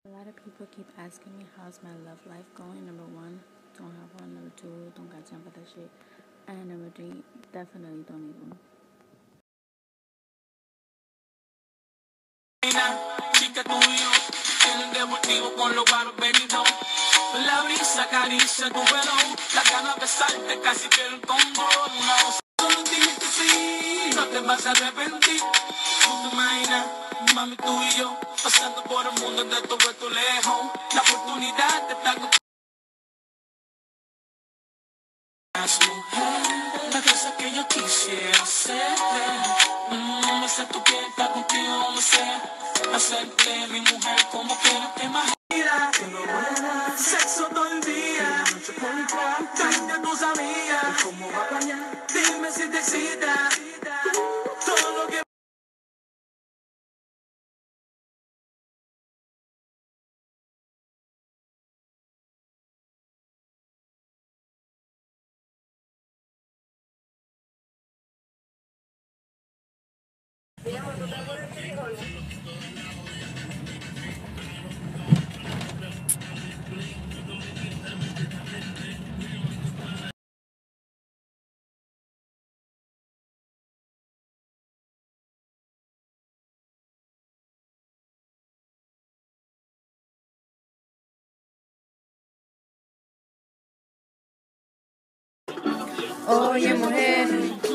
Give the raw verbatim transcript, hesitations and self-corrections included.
A lot of people keep asking me how's my love life going. Number one, don't have one. Number two, don't got time for that shit. And number three, definitely don't need one. Chica tuyo, tienen deportivo con los baros venidos. La brisa acaricia tu pelo, la gana de besarte casi que el control. Una voz solo dime que sí, no te vas a arrepentir. Tú te imaginas, mami, tú y yo, pasando por el mundo de todo esto lejos. La oportunidad de estar con las mujeres, la cosa que yo quisiera hacer. Mm, no sé tú quieres estar contigo donde sea, hacerte mi mujer como quiero que más. Sexo todo el día, cambia tus amigas, ¿cómo va a bañar? Dime si te excita, todo lo que... Oye, mujer.